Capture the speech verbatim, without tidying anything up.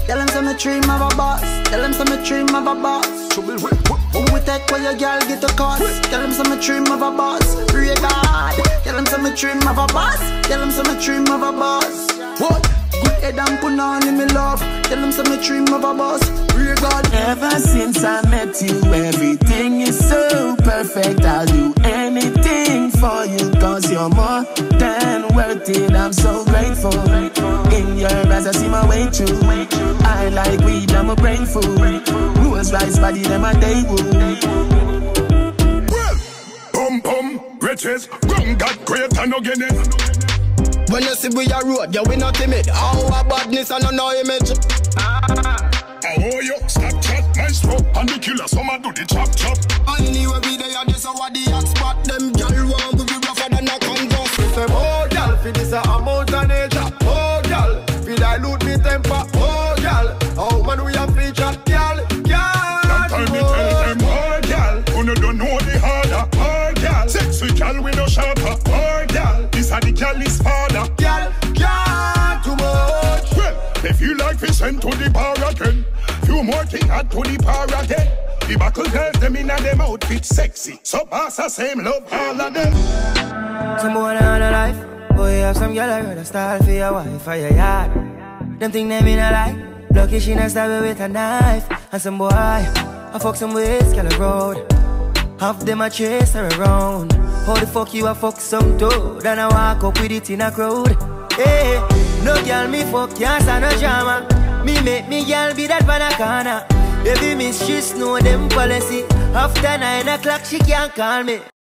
Tell him some me dream of a boss. Tell him some me dream of a boss. Trouble with who we take where your girl get the cost. Tell him some me dream of a boss. Pray God. Tell him some me dream of a boss. Tell him some me dream of a boss. What? Good head and put on in me love. Tell him some me dream of a boss. Pray God. Ever since I met you, everything is so perfect. I'll do anything for you, cause you're more than worth it. I'm so grateful. In your eyes I see my way through. I like weed, I'm a brain food. Rules rice body, them a day woo. Well, pum pum, riches, gun got great and no getting. When you see we a road, you we not timid. Our badness and no image. Oh yo, stop chat, nice rope. And the killer, some a do the chop chop. Anyway we there, this a what the hot spot. Them gal want to be rougher than a canvas. If them oh gal, fi this a amount of nature. Oh gal, fi dilute me temper. Oh gal, oh man we a feature. Gal, gal. Sometimes me tell them, oh gal, who no don't know the harder. Oh gal, sex with gal we no sharper. Oh gal, this a the gal is father. Gal, gal, too much. Well, they feel like we sent to the bar again. Few more thing add to the bar again. The buckle girls them in a them outfit sexy. So pass the same love all of them. Some boy on a life. Boy have some girl I rather style for your wife or your yard. Them think them in a lie. Lucky she not stab with a knife. And some boy I fuck some ways girl road. Half them a chase her around. How the fuck you a fuck some toad? And I walk up with it in a crowd. Hey, no girl me fuck can't stand no drama. Me make me girl be that banana. Baby miss she know them policy. After nine o'clock she can't call me.